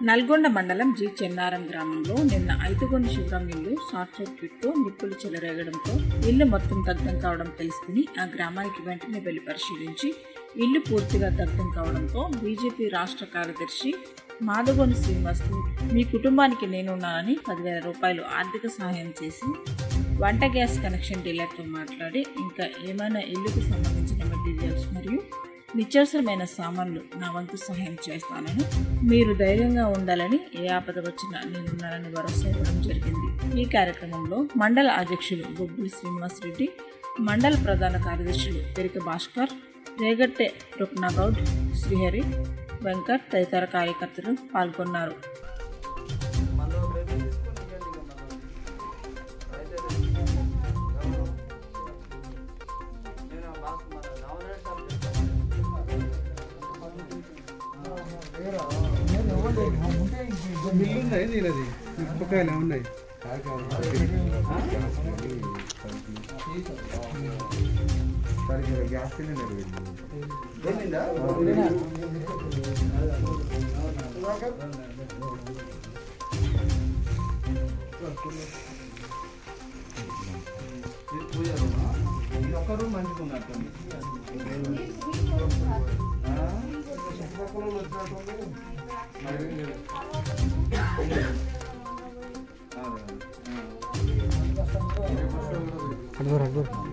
నల్గొండ మండలం జి చెన్నారం గ్రామంలో నిన్న ఐతుగొండ శివరాం ఇల్లు షార్ట్ సర్క్యూట్తో నిప్పులు చెలరేగడంతో ఇల్లు మొత్తం దగ్ధం కావడం తెలుసుకుని ఆ గ్రామానికి వెంటనే వెళ్లి పరిశీలించి ఇల్లు పూర్తిగా దగ్ధం కావడంతో బీజేపీ రాష్ట్ర కార్యదర్శి మాదగోని శ్రీనివాస్కు మీ కుటుంబానికి నేనున్నానని 10,000 రూపాయలు ఆర్థిక సహాయం చేసి వంట గ్యాస్ కనెక్షన్ డీలర్తో మాట్లాడి ఇంకా ఏమైనా ఇల్లుకు సంబంధించిన మెటీరియల్స్ మరియు నిత్యావసరమైన సామాన్లు నా వంతు సహాయం చేస్తానని, మీరు ధైర్యంగా ఉండాలని, ఏ ఆపద వచ్చినా నేనున్నానని భరోసా ఇవ్వడం జరిగింది. ఈ కార్యక్రమంలో మండల అధ్యక్షులు బొబ్బులి శ్రీనివాస్ రెడ్డి, మండల ప్రధాన కార్యదర్శులు పెరిక భాస్కర్, రేగట్టె రుక్నాగౌడ్, శ్రీహరి, వెంకట్ తదితర కార్యకర్తలు పాల్గొన్నారు. మిరపకాయలు ఉన్నాయి గ్యాస్ సిలిండర్ ఒక్కరు మంచిగున్నట్టు అడ్వర్